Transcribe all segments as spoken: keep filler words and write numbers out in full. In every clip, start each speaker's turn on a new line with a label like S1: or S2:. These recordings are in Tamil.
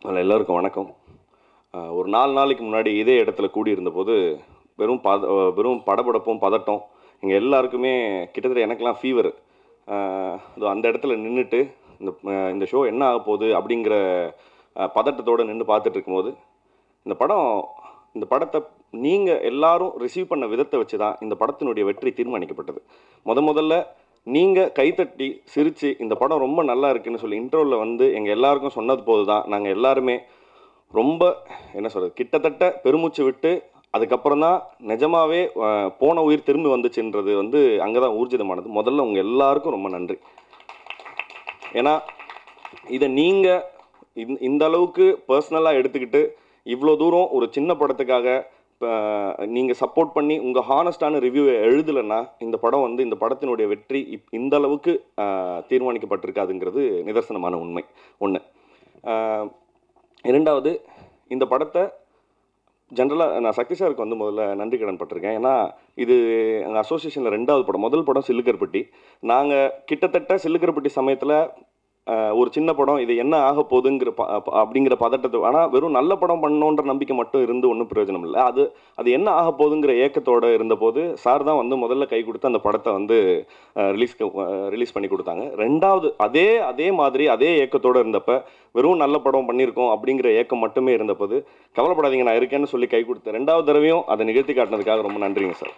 S1: எல்லாருக்கும் வணக்கம். ஒரு நாலு நாளைக்கு முன்னாடி இதே இடத்துல கூடியிருந்தபோது வெறும் பத வெறும் படபடப்பும் பதட்டம் எங்கள் எல்லாருக்குமே கிட்டத்தட்ட எனக்கெல்லாம் ஃபீவர். அது அந்த இடத்துல நின்றுட்டு இந்த இந்த ஷோ என்ன ஆக போகுது அப்படிங்கிற பதட்டத்தோடு நின்று பார்த்துட்டு இருக்கும்போது இந்த படம் இந்த படத்தை நீங்கள் எல்லாரும் ரிசீவ் பண்ண விதத்தை வச்சு தான் இந்த படத்தினுடைய வெற்றி தீர்மானிக்கப்பட்டது. முத முதல்ல நீங்கள் கைத்தட்டி சிரித்து இந்த படம் ரொம்ப நல்லா இருக்குன்னு சொல்லி இன்ட்ரோவில் வந்து எங்கள் எல்லாருக்கும் சொன்னது போது தான் நாங்கள் எல்லாருமே ரொம்ப என்ன சொல்கிறது கிட்டத்தட்ட பெருமூச்சு விட்டு அதுக்கப்புறம் தான் நிஜமாகவே போன உயிர் திரும்பி வந்துச்சுன்றது வந்து அங்கே தான் ஊர்ஜிதமானது. முதல்ல உங்கள் எல்லாருக்கும் ரொம்ப நன்றி. ஏன்னா இதை நீங்கள் இந்த அளவுக்கு பர்சனலாக எடுத்துக்கிட்டு இவ்வளோ தூரம் ஒரு சின்ன படத்துக்காக நீங்கள் சப்போர்ட் பண்ணி உங்கள் ஹானஸ்டான ரிவ்யூவை எழுதலைன்னா இந்த படம் வந்து இந்த படத்தினுடைய வெற்றி இப் இந்த அளவுக்கு தீர்மானிக்கப்பட்டிருக்காதுங்கிறது நிதர்சனமான உண்மை ஒன்று. இரண்டாவது, இந்த படத்தை ஜென்ரலாக நான் சக்தி சாருக்கு வந்து முதல்ல நன்றி கடன் பட்டிருக்கேன். ஏன்னா இது எங்கள் அசோசியேஷனில் ரெண்டாவது படம். முதல் படம் சில்லுக்கருப்பட்டி. நாங்கள் கிட்டத்தட்ட சில்லுக்கருப்பட்டி சமயத்தில் ஒரு சின்ன படம் இது என்ன ஆக போகுதுங்கிற ப அப்படிங்கிற பதட்டத்தை, ஆனால் வெறும் நல்ல படம் பண்ணணுன்ற நம்பிக்கை மட்டும் இருந்து ஒன்றும் பிரயோஜனம் இல்லை. அது அது என்ன ஆக போகுதுங்கிற ஏக்கத்தோடு இருந்தபோது சார் தான் வந்து முதல்ல கை கொடுத்து அந்த படத்தை வந்து ரிலீஸ்க்கு ரிலீஸ் பண்ணி கொடுத்தாங்க. ரெண்டாவது அதே அதே மாதிரி அதே ஏக்கத்தோடு இருந்தப்போ வெறும் நல்ல படம் பண்ணியிருக்கோம் அப்படிங்கிற ஏக்கம் மட்டுமே இருந்தபோது கவலைப்படாதீங்க நான் இருக்கேன்னு சொல்லி கை கொடுத்தேன். ரெண்டாவது தடவையும் அதை நிகழ்த்தி காட்டினதுக்காக ரொம்ப நன்றிங்க சார்.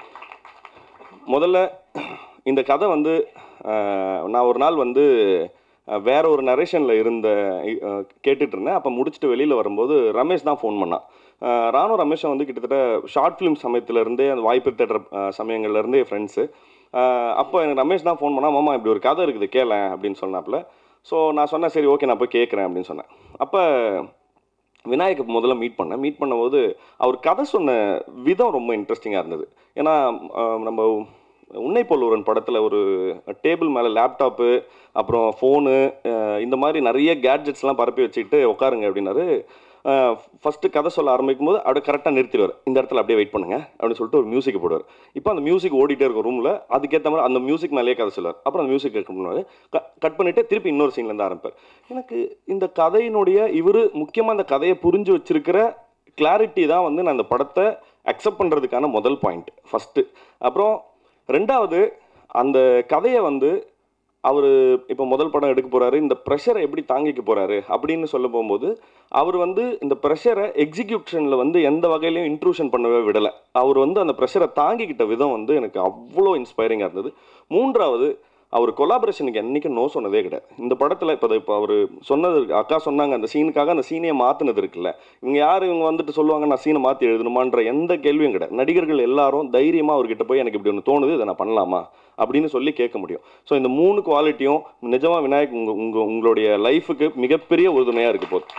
S1: முதல்ல இந்த கதை வந்து நான் ஒரு நாள் வந்து வேற ஒரு நரேஷனில் இருந்த கேட்டுட்டு இருந்தேன். அப்போ முடிச்சுட்டு வெளியில் வரும்போது ரமேஷ் தான் ஃபோன் பண்ணான். ராணும் ரமேஷை வந்து கிட்டத்தட்ட ஷார்ட் ஃபிலிம் சமயத்துலேருந்தே அந்த வாய்ப்பு தேடுற சமயங்கள்லேருந்தே ஃப்ரெண்ட்ஸு. அப்போ எனக்கு ரமேஷ் தான் ஃபோன் பண்ணால், மாமா இப்படி ஒரு கதை இருக்குது கேளேன் அப்படின்னு சொன்னாப்புல. ஸோ நான் சொன்னேன் சரி ஓகே நான் போய் கேட்குறேன் அப்படின்னு சொன்னேன். அப்போ விநாயகை முதல்ல மீட் பண்ணேன். மீட் பண்ணும்போது அவர் கதை சொன்ன விதம் ரொம்ப இன்ட்ரெஸ்டிங்காக இருந்தது. ஏன்னா நம்ம உன்னை போல் ஒருவன் படத்தில் ஒரு டேபிள் மேலே லேப்டாப்பு அப்புறம் ஃபோனு இந்த மாதிரி நிறைய கேட்ஜெட்ஸ்லாம் பரப்பி வச்சுக்கிட்டு உட்காருங்க அப்படின்னாரு. ஃபஸ்ட்டு கதை சொல்ல ஆரம்பிக்கும் போது அப்படியே கரெக்டாக நிறுத்திடுவார். இந்த இடத்துல அப்படியே வெயிட் பண்ணுங்கள் அப்படின்னு சொல்லிட்டு ஒரு மியூசிக் போடுவார். இப்போ அந்த மியூசிக் ஓடிட்டே இருக்கும் ரூமில். அதுக்கேற்ற மாதிரி அந்த மியூசிக் மேலேயே கதை சொல்லுவார். அப்புறம் அந்த மியூசிக் கட் பண்ணுவார். க கட் பண்ணிவிட்டு திருப்பி இன்னொரு சீன்லேருந்து ஆரம்பிப்பார். எனக்கு இந்த கதையினுடைய இவர் முக்கியமாக அந்த கதையை புரிஞ்சு வச்சிருக்கிற கிளாரிட்டி தான் வந்து நான் இந்த படத்தை அக்செப்ட் பண்ணுறதுக்கான முதல் பாயிண்ட் ஃபஸ்ட்டு. அப்புறம் ரெண்டாவது, அந்த கதையை வந்து அவர் இப்போ முதல் படம் எடுக்க போகிறாரு, இந்த ப்ரெஷரை எப்படி தாங்கிக்க போகிறாரு அப்படின்னு சொல்ல போகும்போது அவர் வந்து இந்த ப்ரெஷரை எக்ஸிக்யூஷனில் வந்து எந்த வகையிலையும் இன்ட்ரூஷன் பண்ணவே விடலை. அவர் வந்து அந்த ப்ரெஷரை தாங்கிக்கிட்ட விதம் வந்து எனக்கு அவ்வளோ இன்ஸ்பைரிங்காக இருந்தது. மூன்றாவது, அவர் கொலாபரேஷனுக்கு என்றைக்கும் நோ சொன்னதே கிடையாது. இந்த படத்தில் இப்போ இப்போ அவர் சொன்னது அக்கா சொன்னாங்க அந்த சீனுக்காக அந்த சீனையை மாற்றினது இருக்குல்ல, இவங்க யார் இவங்க வந்துட்டு சொல்லுவாங்க நான் சீனை மாற்றி எழுதணுமான்ற எந்த கேள்வியும் கிடையாது. நடிகர்கள் எல்லாரும் தைரியமாக அவர்கிட்ட போய் எனக்கு இப்படி ஒன்று தோணுது இதை நான் பண்ணலாமா அப்படின்னு சொல்லி கேட்க முடியும். ஸோ இந்த மூணு குவாலிட்டியும் நிஜமாக விநாயக் உங்கள் உங்கள் உங்களுடைய லைஃபுக்கு மிகப்பெரிய உறுதுணையாக இருக்க போகுது.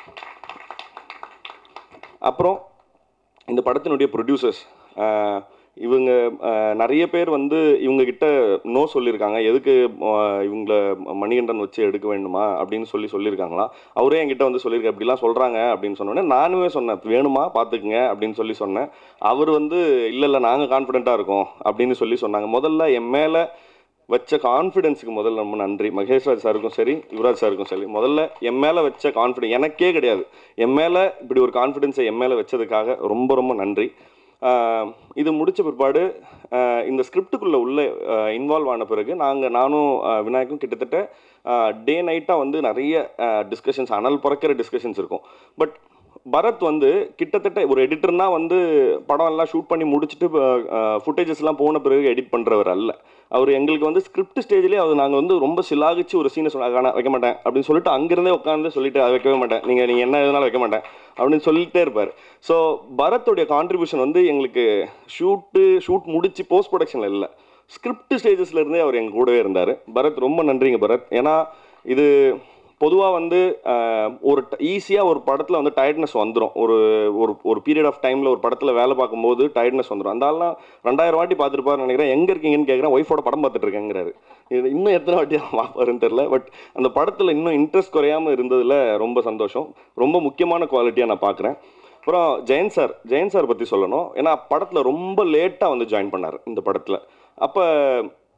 S1: அப்புறம் இந்த படத்தினுடைய ப்ரொடியூசர்ஸ் இவங்க நிறைய பேர் வந்து இவங்ககிட்ட நோ சொல்லியிருக்காங்க. எதுக்கு இவங்கள மணிகண்டன் வச்சு எடுக்க வேண்டுமா அப்படின்னு சொல்லி சொல்லியிருக்காங்களா. அவரே என்கிட்ட வந்து சொல்லியிருக்கேன் இப்படிலாம் சொல்கிறாங்க அப்படின்னு சொன்னோடனே நானுமே சொன்னேன் வேணுமா பார்த்துக்குங்க அப்படின்னு சொல்லி சொன்னேன். அவர் வந்து இல்லை இல்லை நாங்கள் கான்ஃபிடென்ட்டாக இருக்கோம் அப்படின்னு சொல்லி சொன்னாங்க. முதல்ல என் மேலே வச்ச கான்ஃபிடென்ஸுக்கு முதல்ல ரொம்ப நன்றி. மகேஷ்ராஜ் சாருக்கும் சரி யுவராஜ் சாருக்கும் சரி முதல்ல என் மேலே வச்ச கான்ஃபிடென்ஸ் எனக்கே கிடையாது, என் மேலே இப்படி ஒரு கான்ஃபிடென்ஸை என் மேலே வச்சதுக்காக ரொம்ப ரொம்ப நன்றி. இது முடித்த பிற்பாடு இந்த ஸ்கிரிப்டுக்குள்ளே உள்ள இன்வால்வ் ஆன பிறகு நாங்கள் நானும் விநாயக்கும் கிட்டத்தட்ட டே நைட்டாக வந்து நிறைய டிஸ்கஷன்ஸ் அனல் பறக்கிற டிஸ்கஷன்ஸ் இருக்கும். பட் பரத் வந்து கிட்டத்தட்ட ஒரு எடிட்டர்னால் வந்து படம் எல்லாம் ஷூட் பண்ணி முடிச்சுட்டு ஃபுட்டேஜஸ்லாம் போன பிறகு எடிட் பண்ணுறவர் அல்ல. அவர் எங்களுக்கு வந்து ஸ்கிரிப்ட் ஸ்டேஜ்லேயே அவர் நாங்கள் வந்து ரொம்ப சிலாகிச்சு ஒரு சீனை சொன்னாங்க வைக்க மாட்டேன் அப்படின்னு சொல்லிட்டு அங்கேருந்தே உட்காந்து சொல்லிட்டு அதை வைக்கவே மாட்டேன், நீங்கள் நீங்கள் என்ன எதுனாலும் வைக்க மாட்டேன் அப்படின்னு சொல்லிகிட்டே இருப்பார். ஸோ பரத்துடைய கான்ட்ரிபியூஷன் வந்து எங்களுக்கு ஷூட்டு ஷூட் முடிச்சு போஸ்ட் ப்ரொடக்ஷனில் இல்லை, ஸ்கிரிப்ட் ஸ்டேஜஸ்லேருந்தே அவர் எங்கள் கூடவே இருந்தார். பரத் ரொம்ப நன்றிங்க பரத். ஏன்னா இது பொதுவாக வந்து ஒரு ஈஸியாக ஒரு படத்தில் வந்து டயர்ட்னஸ் வந்துடும். ஒரு ஒரு ஒரு பீரியட் ஆஃப் டைமில் ஒரு படத்தில் வேலை பார்க்கும்போது டயர்ட்னஸ் வந்துடும். அந்த ஆள்லாம் ரெண்டாயிரம் வாட்டி பார்த்துருப்பாருன்னு நினைக்கிறேன். எங்கே இருக்கீங்கன்னு கேட்குறேன், ஒய்ஃபோட படம் பார்த்துட்டு இருக்கேங்கிறாரு. இது இன்னும் எத்தனை வாட்டி பார்ப்பாருன்னு தெரில. பட் அந்த படத்தில் இன்னும் இன்ட்ரெஸ்ட் குறையாமல் இருந்ததில் ரொம்ப சந்தோஷம். ரொம்ப முக்கியமான குவாலிட்டியாக நான் பார்க்குறேன். அப்புறம் ஜெயன் சார் ஜெயன் சார் பற்றி சொல்லணும். ஏன்னா படத்தில் ரொம்ப லேட்டாக வந்து ஜாயின் பண்ணார் இந்த படத்தில். அப்போ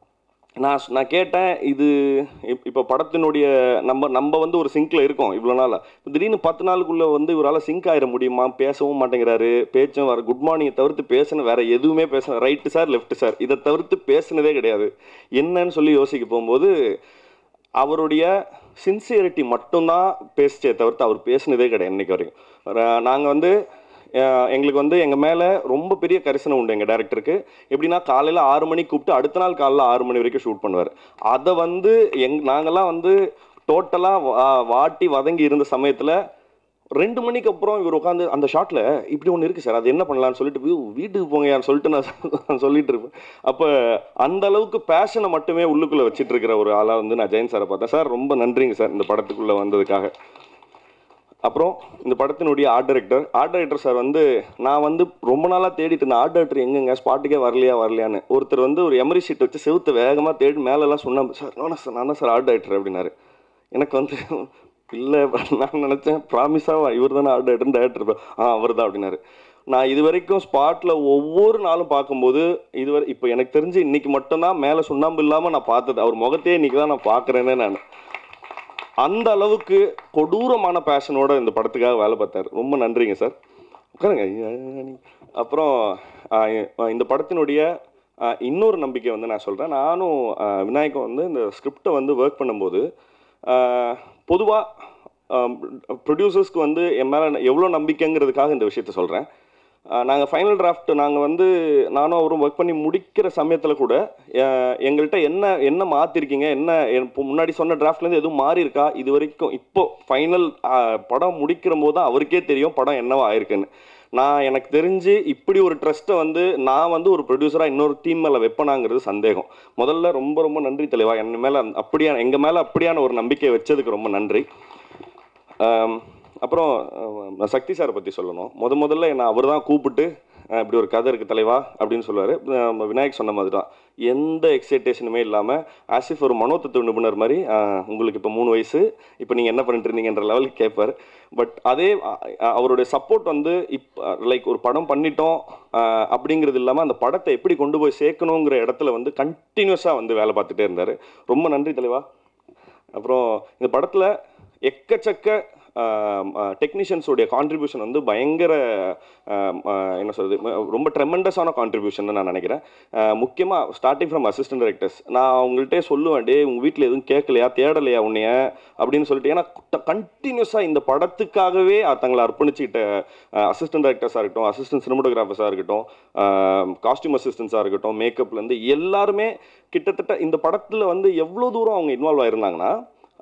S1: நான் நான் கேட்டேன், இது இப் இப்போ படத்தினுடைய நம்ம நம்ம வந்து ஒரு சிங்க்ல இருக்கோம் இவ்வளோ நாளா. திடீர்னு பத்து நாளுக்குள்ள வந்து இவரால சிங்க் ஆயிட முடியுமா? பேசவும் மாட்டேங்கிறாரு. பேச்சும் வர குட் மார்னிங்கை தவிர்த்து பேசின வேற எதுவுமே பேச ரைட்டு சார், லெஃப்ட் சார் இதை தவிர்த்து பேசினதே கிடையாது. என்னன்னு சொல்லி யோசிக்க போகும்போது அவருடைய சின்சியரிட்டி மட்டும்தான் பேசிச்சே தவிர்த்து அவர் பேசினதே கிடையாது இன்னைக்கு வரைக்கும். நாங்கள் வந்து எங்களுக்கு வந்து எங்கள் மேலே ரொம்ப பெரிய கரிசனை உண்டு எங்கள் டேரக்டருக்கு. எப்படின்னா காலையில் ஆறு மணிக்கு கூப்பிட்டு அடுத்த நாள் காலையில் ஆறு மணி வரைக்கும் ஷூட் பண்ணுவார். அதை வந்து எங் நாங்கள்லாம் வந்து டோட்டலாக வாட்டி வதங்கி இருந்த சமயத்தில் ரெண்டு மணிக்கு அப்புறம் இவர் உட்காந்து அந்த ஷாட்டில் இப்படி ஒன்று இருக்குது சார், அது என்ன பண்ணலான்னு சொல்லிட்டு போய் வீட்டுக்கு போங்கயான்னு சொல்லிட்டு நான் சொல்லிட்டு இருப்பேன். அப்போ அந்த அளவுக்கு பேஷனை மட்டுமே உள்ளுக்குள்ளே வச்சுட்டு இருக்கிற ஒரு ஆளாக வந்து நான் ஜெயன் சாரை பார்த்தேன். சார் ரொம்ப நன்றிங்க சார் இந்த படத்துக்குள்ளே வந்ததுக்காக. அப்புறம் இந்த படத்தினுடைய art director art director sir வந்து நான் வந்து ரொம்ப நாளாக தேடிட்டு இருந்தேன், ஆர்ட் டைரக்டர் எங்கெங்க ஸ்பாட்டுக்கே வரலையா வரலையான்னு. ஒருத்தர் வந்து ஒரு எமரி ஷீட் வச்சு செவுத்து வேகமாக தேடி மேலெல்லாம் சொன்னேன், சார் நானா சார் நான் தான் சார் ஆர்ட் டைரக்டர் அப்படின்னாரு. எனக்கு வந்து இல்லை நான் நினச்சேன் ப்ராமிஸாக இவர் தானே ஆர்ட் டைரக்டர் டைரக்டர் ஆ அவர் தான் அப்படின்னாரு. நான் இது வரைக்கும் ஸ்பாட்டில் ஒவ்வொரு நாளும் பார்க்கும்போது இதுவரை இப்போ எனக்கு தெரிஞ்சு இன்னைக்கு மட்டும்தான் மேலே சுண்ணாம்பு இல்லாமல் நான் பார்த்தது, அவர் முகத்தையே இன்னைக்கு தான் நான் பார்க்குறேன்னே. நான் அந்த அளவுக்கு கொடூரமான பேஷனோட இந்த படத்துக்காக வேலை பார்த்தார். ரொம்ப நன்றிங்க சார். உட்காருங்க. அப்புறம் இந்த படத்தினுடைய இன்னொரு நம்பிக்கை வந்து நான் சொல்கிறேன். நானும் விநாயகம் வந்து இந்த ஸ்கிரிப்டை வந்து ஒர்க் பண்ணும்போது பொதுவாக ப்ரொடியூசர்ஸ்க்கு வந்து என் மேலே எவ்வளோ நம்பிக்கைங்கிறதுக்காக இந்த விஷயத்த சொல்கிறேன். நாங்கள் ஃபைனல் டிராஃப்ட் நாங்கள் வந்து நானும் அவரும் ஒர்க் பண்ணி முடிக்கிற சமயத்தில் கூட எங்கள்கிட்ட என்ன என்ன மாற்றிருக்கீங்க, என்ன இப்போ முன்னாடி சொன்ன டிராஃப்ட்லேருந்து எதுவும் மாறி இருக்கா இது வரைக்கும், இப்போ ஃபைனல் படம் முடிக்கிற போது தான் அவருக்கே தெரியும் படம் என்னவா ஆயிருக்குன்னு. நான் எனக்கு தெரிஞ்சு இப்படி ஒரு ட்ரஸ்ட்டை வந்து நான் வந்து ஒரு ப்ரொடியூசராக இன்னொரு டீம் மேலே வைப்பனாங்கிறது சந்தேகம். முதல்ல ரொம்ப ரொம்ப நன்றி தலைவா, என் மேலே அப்படியான எங்கள் மேலே அப்படியான ஒரு நம்பிக்கை வச்சதுக்கு ரொம்ப நன்றி. அப்புறம் சக்தி சாரை பற்றி சொல்லணும். முத முதல்ல என்னை அவர் தான் கூப்பிட்டு இப்படி ஒரு கதை இருக்குது தலைவா அப்படின்னு சொல்லுவார். விநாயக் சொன்ன மாதிரி தான் எந்த எக்ஸைட்டேஷனுமே இல்லாமல் ஆசிஃப் ஒரு மனோதத்துவ நிபுணர் மாதிரி உங்களுக்கு இப்போ மூணு வயசு இப்போ நீங்கள் என்ன பண்ணிட்டு இருந்தீங்கன்ற லெவலுக்கு கேட்பார். பட் அதே அவருடைய சப்போர்ட் வந்து இப்போ லைக் ஒரு படம் பண்ணிட்டோம் அப்படிங்கிறது இல்லாமல் அந்த படத்தை எப்படி கொண்டு போய் சேர்க்கணுங்கிற இடத்துல வந்து கண்டினியூஸாக வந்து வேலை பார்த்துட்டே இருந்தார். ரொம்ப நன்றி தலைவா. அப்புறம் இந்த படத்தில் எக்கச்சக்க டெக்னீஷியன்ஸோடைய கான்ட்ரிபியூஷன் வந்து பயங்கர என்ன சொல்கிறது ரொம்ப ட்ரெமெண்டஸான கான்ட்ரிபியூஷன் நான் நினைக்கிறேன். முக்கியமாக ஸ்டார்டிங் ஃப்ரம் அசிஸ்டன்ட் டைரக்டர்ஸ் நான் அவங்கள்ட்டே சொல்லுவேன், டே உங்கள் வீட்டில் எதுவும் கேட்கலையா தேடலையா உன்னைய அப்படின்னு சொல்லிட்டு. ஏன்னா கண்டினியூஸாக இந்த படத்துக்காகவே தங்களை அர்ப்பணிச்சுக்கிட்ட அசிஸ்டன்ட் டைரக்டர்ஸாக இருக்கட்டும், அசிஸ்டன்ட் சினிமோட்டோகிராஃபர்ஸாக இருக்கட்டும், காஸ்டியூம் அசிஸ்டன்ஸாக இருக்கட்டும், மேக்கப்லேருந்து எல்லாருமே கிட்டத்தட்ட இந்த படத்தில் வந்து எவ்வளோ தூரம் அவங்க இன்வால்வ் ஆகிருந்தாங்கன்னா,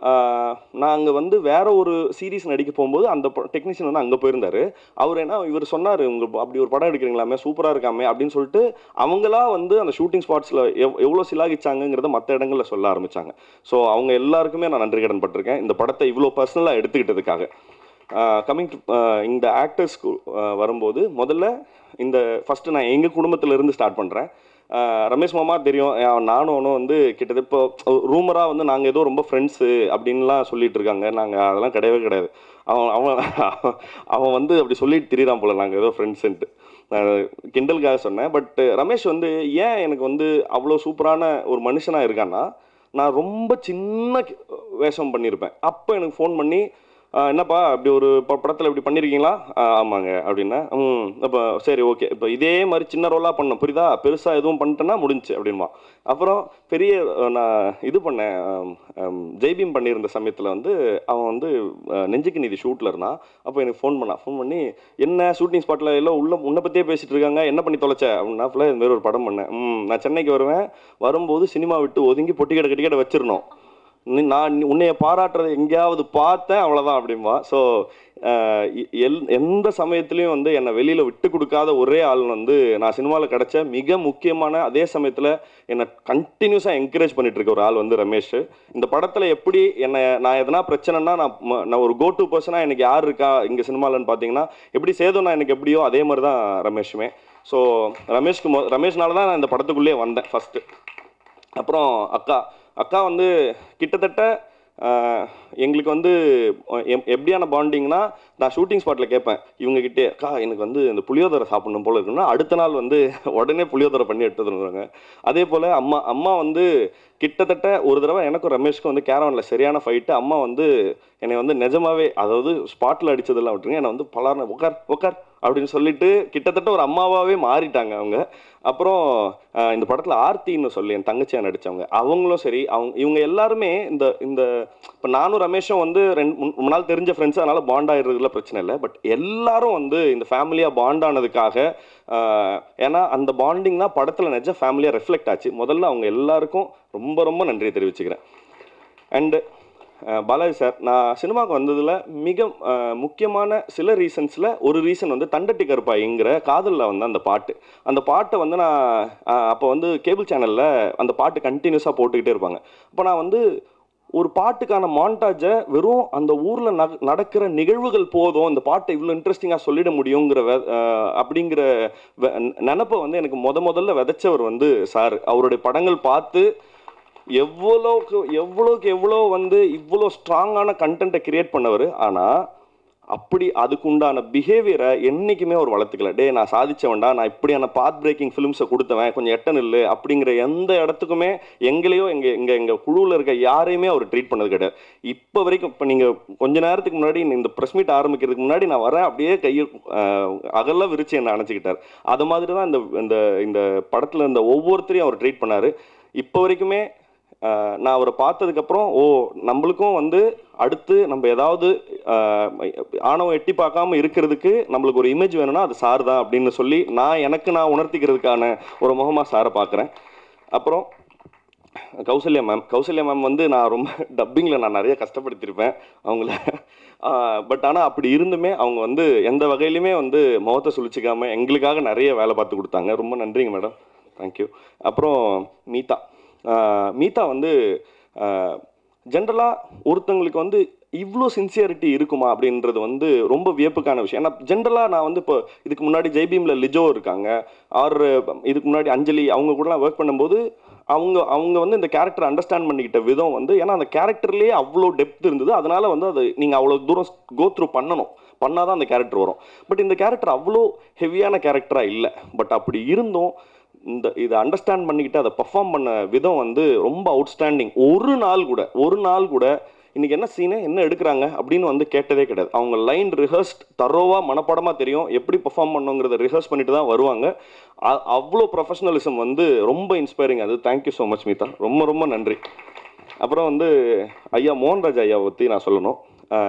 S1: நாங்கள் வந்து வேற ஒரு சீரீஸ் நடிக்க போகும்போது அந்த டெக்னீஷியன் வந்து அங்கே போயிருந்தார். அவர் என்ன இவர் சொன்னார், உங்கள் அப்படி ஒரு படம் எடுக்கிறீங்களாமே சூப்பராக இருக்காமே அப்படின்னு சொல்லிட்டு அவங்களா வந்து அந்த ஷூட்டிங் ஸ்பாட்ஸில் எவ் எவ்வளோ சிலாகிச்சாங்கிறத மற்ற இடங்களில் சொல்ல ஆரம்பித்தாங்க. ஸோ அவங்க எல்லாருக்குமே நான் நன்றி கடன் பட்டிருக்கேன் இந்த படத்தை இவ்வளோ பர்சனலாக எடுத்துக்கிட்டதுக்காக. கம்மிங் டு இந்த ஆக்டர்ஸ்க்கு வரும்போது முதல்ல இந்த ஃபஸ்ட்டு நான் எங்கள் குடும்பத்திலேருந்து ஸ்டார்ட் பண்ணுறேன். ரமேஷ் மாமா தெரியும், நானும் ஒன்றும் வந்து கிட்டத்தட்ட இப்போ ரூமராக வந்து நாங்கள் ஏதோ ரொம்ப ஃப்ரெண்ட்ஸு அப்படின்லாம் சொல்லிட்டு இருக்காங்க. நாங்கள் அதெல்லாம் கிடையவே கிடையாது. அவன் அவன் அவன் வந்து அப்படி சொல்லிட்டு திரியிறான் போல் நாங்கள் ஏதோ ஃப்ரெண்ட்ஸுன்ட்டு. நான் கிண்டலுக்காக சொன்னேன். பட் ரமேஷ் வந்து ஏன் எனக்கு வந்து அவ்வளோ சூப்பரான ஒரு மனுஷனாக இருக்கான்னா, நான் ரொம்ப சின்ன வேஷம் பண்ணியிருப்பேன். அப்போ எனக்கு ஃபோன் பண்ணி என்னப்பா அப்படி ஒரு படத்தில் இப்படி பண்ணியிருக்கீங்களா? ஆமாங்க அப்படின்னா, ம் அப்போ சரி ஓகே, இப்போ இதே மாதிரி சின்ன ரோலாக பண்ணேன் புரியுதா, பெருசாக எதுவும் பண்ணிட்டேன்னா முடிஞ்சு அப்படின்மா. அப்புறம் பெரிய நான் இது பண்ணேன், ஜெய்பீம் பண்ணியிருந்த சமயத்தில் வந்து அவன் வந்து நெஞ்சுக்கு நீதி ஷூட்டில் இருந்தான். அப்போ எனக்கு ஃபோன் பண்ணான். ஃபோன் பண்ணி என்ன ஷூட்டிங் ஸ்பாட்டில் எல்லாம் உள்ள உன்னை பற்றியே பேசிகிட்டு இருக்காங்க, என்ன பண்ணி தொலைச்ச அப்படின்னா, ஃபுல்லாக இதுமாரி ஒரு படம் பண்ணேன். ம் நான் சென்னைக்கு வருவேன், வரும்போது சினிமா விட்டு ஒதுங்கி பொட்டி கடை கட்டி கடை வச்சிடணும், நான் உன்னைய பாராட்டுறது எங்கேயாவது பார்த்தேன் அவ்வளோதான் அப்படிம்பா. ஸோ எல் எந்த சமயத்துலையும் வந்து என்னை வெளியில் விட்டு கொடுக்காத ஒரே ஆள் வந்து நான் சினிமாவில் கிடச்ச மிக முக்கியமான, அதே சமயத்தில் என்னை கண்டினியூஸாக என்கரேஜ் பண்ணிட்டு இருக்க ஒரு ஆள் வந்து ரமேஷ். இந்த படத்தில் எப்படி என்னை நான் எதனா பிரச்சனைனா நான் நான் ஒரு கோ டு பர்சனாக எனக்கு யார் இருக்கா இங்கே சினிமாவில்னு பார்த்தீங்கன்னா, எப்படி சேதும் நான் எனக்கு எப்படியோ அதே மாதிரி தான் ரமேஷுமே. ஸோ ரமேஷ்க்கு மொ ரமேஷ்னால தான் நான் இந்த படத்துக்குள்ளேயே வந்தேன் ஃபஸ்ட்டு. அப்புறம் அக்கா அக்கா வந்து கிட்டத்தட்ட எங்களுக்கு வந்து எப் எப்படியான பாண்டிங்னா, நான் ஷூட்டிங் ஸ்பாட்டில் கேட்பேன் இவங்ககிட்டே, அக்கா எனக்கு வந்து இந்த புளியோதரை சாப்பிடணும் போல இருக்குன்னா அடுத்த நாள் வந்து உடனே புளியோதரை பண்ணி எடுத்து வந்துருவாங்க. அதே போல் அம்மா அம்மா வந்து கிட்டத்தட்ட ஒரு தடவை எனக்கும் ரமேஷ்க்கும் வந்து கேரவனில் சரியான ஃபைட்டு. அம்மா வந்து என்னை வந்து நிஜமாவே, அதாவது ஸ்பாட்டில் அடித்ததெல்லாம் விட்டுருங்க, என்னை வந்து பலார்னு உட்கார் உட்கார் அப்படின்னு சொல்லிட்டு கிட்டத்தட்ட ஒரு அம்மாவாகவே மாறிட்டாங்க அவங்க. அப்புறம் இந்த படத்தில் ஆர்த்தின்னு சொல்லி என் தங்கச்சியாக நடித்தவங்க, அவங்களும் சரி, அவங்க இவங்க எல்லாருமே இந்த இந்த இப்போ நானும் ரமேஷும் வந்து ரெண்டு மூணு நாள் தெரிஞ்ச ஃப்ரெண்ட்ஸ், அதனால் பாண்ட் ஆகிடுறதுல பிரச்சனை இல்லை. பட் எல்லாரும் வந்து இந்த ஃபேமிலியாக பாண்ட் ஆனதுக்காக, ஏன்னா அந்த பாண்டிங் தான் படத்தில் நிஜ ஃபேமிலியாக ரெஃப்ளெக்ட் ஆச்சு. முதல்ல அவங்க எல்லாருக்கும் ரொம்ப ரொம்ப நன்றியை தெரிவிச்சுக்கிறேன். அண்டு பாலாஜி சார், நான் சினிமாவுக்கு வந்ததில் மிக முக்கியமான சில ரீசன்ஸில் ஒரு ரீசன் வந்து தண்டட்டி கருப்பாய்ங்கிற காதலில் வந்து அந்த பாட்டு அந்த பாட்டை வந்து நான் அப்போ வந்து கேபிள் சேனலில் அந்த பாட்டு கண்டினியூஸாக போட்டுக்கிட்டே இருப்பாங்க. அப்போ நான் வந்து ஒரு பாட்டுக்கான மாண்டாஜை வெறும் அந்த ஊரில் நடக்கிற நிகழ்வுகள் போதும், இந்த பாட்டை இவ்வளோ இன்ட்ரெஸ்டிங்காக சொல்லிட முடியுங்கிற அப்படிங்கிற நினப்பை வந்து எனக்கு முத முதல்ல விதைச்சவர் வந்து சார். அவருடைய படங்கள் பார்த்து எவ்வளோக்கு எவ்வளோக்கு எவ்வளோ வந்து இவ்வளோ ஸ்ட்ராங்கான கண்டென்ட்டை கிரியேட் பண்ணவர். ஆனால் அப்படி அதுக்குண்டான பிஹேவியரை என்றைக்குமே அவர் வளர்த்துக்கல. டே நான் சாதிச்சவன்டா, நான் இப்படியான பாத் பிரேக்கிங் ஃபிலிம்ஸை கொடுத்தவன், கொஞ்சம் எட்டன் இல்லை அப்படிங்கிற எந்த இடத்துக்குமே எங்களையோ எங்கள் எங்கள் எங்கள் குழுவில் இருக்க யாரையுமே அவர் ட்ரீட் பண்ணது கிடையாது இப்போ வரைக்கும். இப்போ நீங்கள் கொஞ்ச நேரத்துக்கு முன்னாடி இந்த ப்ரெஸ் மீட் ஆரம்பிக்கிறதுக்கு முன்னாடி நான் வரேன், அப்படியே கையை அகல விரிச்சு என்னை அணைச்சிக்கிட்டார். அது மாதிரி தான் இந்த இந்த இந்த படத்தில் இருந்த ஒவ்வொருத்தரையும் அவர் ட்ரீட் பண்ணார். இப்போ வரைக்குமே நான் அவரை பார்த்ததுக்கப்புறம், ஓ நம்மளுக்கும் வந்து அடுத்து நம்ம ஏதாவது ஆணவம் எட்டி பார்க்காம இருக்கிறதுக்கு நம்மளுக்கு ஒரு இமேஜ் வேணும்னா அது சார் தான் அப்படின்னு சொல்லி நான் எனக்கு நான் உணர்த்திக்கிறதுக்கான ஒரு முகமாக சாரை பார்க்குறேன். அப்புறம் கௌசல்யா மேம் கௌசல்யா மேம் வந்து நான் ரொம்ப டப்பிங்கில் நான் நிறைய கஷ்டப்படுத்தியிருப்பேன் அவங்கள. பட் ஆனால் அப்படி இருந்துமே அவங்க வந்து எந்த வகையிலுமே வந்து முகத்தை சுழிச்சிக்காமல் எங்களுக்காக நிறைய வேலை பார்த்து கொடுத்தாங்க. ரொம்ப நன்றிங்க மேடம், தேங்க்யூ. அப்புறம் மீதா மீதா வந்து ஜென்ரலாக ஒருத்தங்களுக்கு வந்து இவ்வளோ சின்சியரிட்டி இருக்குமா அப்படின்றது வந்து ரொம்ப வியப்புக்கான விஷயம். ஏன்னா ஜென்ரலாக நான் வந்து இப்போ இதுக்கு முன்னாடி ஜெய்பீமில் லிஜோ இருக்காங்க, ஆர் இதுக்கு முன்னாடி அஞ்சலி, அவங்க கூடலாம் ஒர்க் பண்ணும்போது அவங்க அவங்க வந்து இந்த கேரக்டர் அண்டர்ஸ்டாண்ட் பண்ணிக்கிட்ட விதம் வந்து, ஏன்னா அந்த கேரக்டர்லேயே அவ்வளோ டெப்த் இருந்தது, அதனால் வந்து அது நீங்கள் அவ்வளோ தூரம் கோ த்ரூ பண்ணணும், பண்ணால் தான் அந்த கேரக்டர் வரும். பட் இந்த கேரக்டர் அவ்வளோ ஹெவியான கேரக்டராக இல்லை. பட் அப்படி இருந்தும் இந்த இதை அண்டர்ஸ்டாண்ட் பண்ணிக்கிட்டு அதை பர்ஃபார்ம் பண்ண விதம் வந்து ரொம்ப அவுட்ஸ்டாண்டிங். ஒரு நாள் கூட ஒரு நாள் கூட இன்றைக்கி என்ன சீனு என்ன எடுக்கிறாங்க அப்படின்னு வந்து கேட்டதே கிடையாது. அவங்க லைன் ரிஹர்ஸ்ட் தரோவாக மனப்படமாக தெரியும், எப்படி பர்ஃபார்ம் பண்ணுங்கிறத ரிஹர்ஸ் பண்ணிட்டு தான் வருவாங்க. அவ்வளோ ப்ரொஃபஷனலிசம் வந்து ரொம்ப இன்ஸ்பைரிங். அது தேங்க்யூ ஸோ மச் மீதா, ரொம்ப ரொம்ப நன்றி. அப்புறம் வந்து ஐயா மோகன்ராஜ் ஐயாவை பற்றி நான் சொல்லணும்.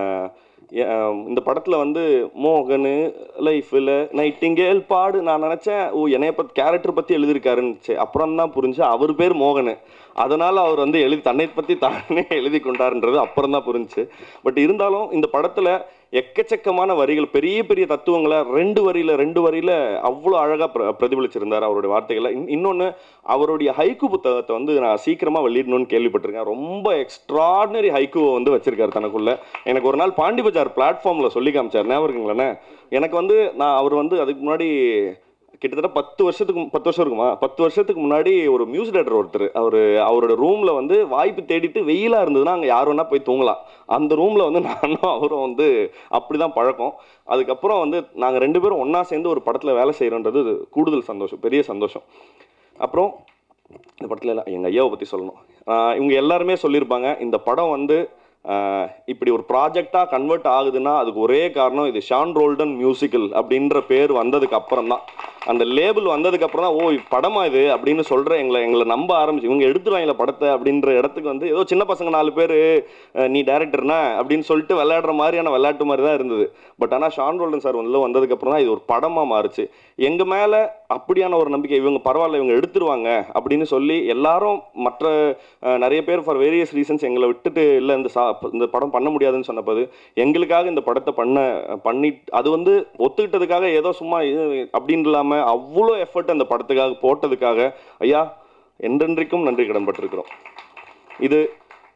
S1: இந்த படத்தில் வந்து மோகனு லைஃப்பில் நைட்டிங்கேல் பாடு நான் நினச்சேன், ஓ என்னைய பற்றி கேரக்டர் பற்றி எழுதியிருக்காருன்னு. அப்புறம் தான் புரிஞ்சு அவர் பேர் மோகனு, அதனால் அவர் வந்து எழுதி தன்னை பற்றி தானே எழுதி கொண்டாருன்றது அப்புறம் தான் புரிஞ்சு. பட் இருந்தாலும் இந்த படத்தில் எக்கச்சக்கமான வரிகள், பெரிய பெரிய தத்துவங்களை ரெண்டு வரியில் ரெண்டு வரியில் அவ்வளோ அழகாக பிர பிரதிபலிச்சிருந்தார் அவருடைய வார்த்தைகளை. இன்னொன்று, அவருடைய ஹைக்கு புத்தகத்தை வந்து நான் சீக்கிரமாக வெளியிடணும்னு கேள்விப்பட்டிருக்கேன். ரொம்ப எக்ஸ்ட்ராடினரி ஹைக்குவை வந்து வச்சிருக்காரு தனக்குள்ள. எனக்கு ஒரு நாள் பாண்டி பஜார் பிளாட்ஃபார்மில் சொல்லி காமிச்சார், ஞாபகம் இருக்குங்களேண்ணே? எனக்கு வந்து நான் அவர் வந்து அதுக்கு முன்னாடி கிட்டத்தட்ட பத்து வருஷத்துக்கு பத்து வருஷம் இருக்குமா பத்து வருஷத்துக்கு முன்னாடி ஒரு மியூசிக் டைரக்டர் ஒருத்தர், அவர் அவரோட ரூமில் வந்து வாய்ப்பு தேடிட்டு வெயிலாக இருந்ததுன்னா அங்கே யார் வேணா போய் தூங்கலாம். அந்த ரூமில் வந்து நானும் அவரும் வந்து அப்படி தான் பழக்கம். அதுக்கப்புறம் வந்து நாங்கள் ரெண்டு பேரும் ஒன்றா சேர்ந்து ஒரு படத்தில் வேலை செய்கிறோன்றது கூடுதல் சந்தோஷம், பெரிய சந்தோஷம். அப்புறம் இந்த படத்தில் எல்லாம் எங்கள் ஐயாவை பற்றி சொல்லணும். இவங்க எல்லாருமே சொல்லியிருப்பாங்க, இந்த படம் வந்து இப்படி ஒரு ப்ராஜெக்டாக கன்வெர்ட் ஆகுதுன்னா அதுக்கு ஒரே காரணம் இது ஷான் ரோல்டன் மியூசிக்கல் அப்படின்ற பேர் வந்ததுக்கு அப்புறம் தான், அந்த லேபிள் வந்ததுக்கு அப்புறம் தான், ஓ படமா இது அப்படின்னு சொல்கிற எங்களை எங்களை நம்ப ஆரம்பிச்சு. இவங்க எடுத்துருவாங்கள படத்தை அப்படின்ற இடத்துக்கு வந்து ஏதோ சின்ன பசங்க நாலு பேர் நீ டேரக்டர்னா அப்படின்னு சொல்லிட்டு விளையாடுற மாதிரியான விளையாட்டு மாதிரி தான் இருந்தது. பட் ஆனால் ஷான் ரோல்டன் சார் வந்து வந்ததுக்கப்புறம் தான் இது ஒரு படமாக மாறுச்சு. எங்கள் மேலே அப்படியான ஒரு நம்பிக்கை, இவங்க பரவாயில்ல இவங்க எடுத்துருவாங்க அப்படின்னு சொல்லி எல்லாரும், மற்ற நிறைய பேர் ஃபார் வேரியஸ் ரீசன்ஸ் எங்களை விட்டுட்டு இல்லை இந்த சா இந்த படம் பண்ண முடியாதுன்னு சொன்னபோது எங்களுக்காக இந்த படத்தை பண்ண பண்ணி அது வந்து ஒத்துக்கிட்டதுக்காக ஏதோ சும்மா அப்படின்னு இல்லாமல் அவ்வளோ எஃபர்ட் அந்த படத்துக்காக போட்டதுக்காக ஐயா என்றென்றைக்கும் நன்றி கடன்பட்டிருக்கிறோம். இது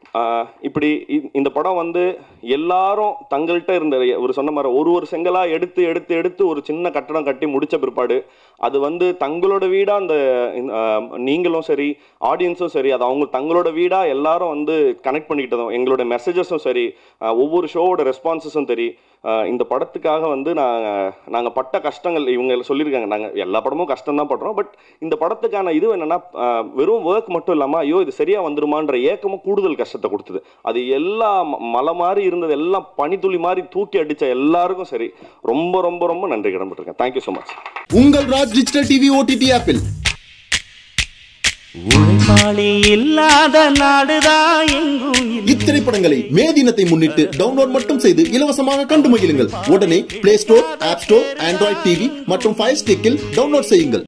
S1: இப்படி இந்த படம் வந்து எல்லாரும் தங்கள்கிட்ட இருந்த ஒரு சொன்ன மாதிரி ஒரு ஒரு செங்கலாக எடுத்து எடுத்து எடுத்து ஒரு சின்ன கட்டடம் கட்டி முடித்த பிற்பாடு அது வந்து தங்களோட வீடாக அந்த நீங்களும் சரி ஆடியன்ஸும் சரி அது அவங்க தங்களோட வீடாக எல்லாரும் வந்து கனெக்ட் பண்ணிக்கிட்டதும் எங்களோட மெசேஜஸும் சரி ஒவ்வொரு ஷோவோட ரெஸ்பான்சஸும் சரி இந்த படத்துக்காக வந்து நாங்கள் நாங்கள் பட்ட கஷ்டங்கள் இவங்க சொல்லியிருக்காங்க. நாங்கள் எல்லா படமும் கஷ்டம் தான் படுறோம். பட் இந்த படத்துக்கான இது என்னென்னா வெறும் ஒர்க் மட்டும் இல்லாமல் ஐயோ இது சரியாக வந்துருமான்ற ஏக்கமும் கூடுதல் கஷ்டத்தை கொடுத்தது. அது எல்லா மலை மாதிரி இருந்தது எல்லாம் பனித்துளி மாதிரி தூக்கி அடித்த எல்லாருக்கும் சரி ரொம்ப ரொம்ப ரொம்ப நன்றி கடன்பட்டிருக்கேன். Thank you so much.
S2: உங்கள் ராஜ் டிஜிட்டல் டிவி ஓடிடி ஆப்பில்
S3: உழைப்பாளி இல்லாத நாடுதான் எங்கும்
S2: இத்திரைப்படங்களை மே தினத்தை முன்னிட்டு டவுன்லோட் மட்டும் செய்து இலவசமாக கண்டு மகிழுங்கள். உடனே Play Store, App Store, Android TV மற்றும் ஃபயர் ஸ்டிக்கில் டவுன்லோட் செய்யுங்கள்.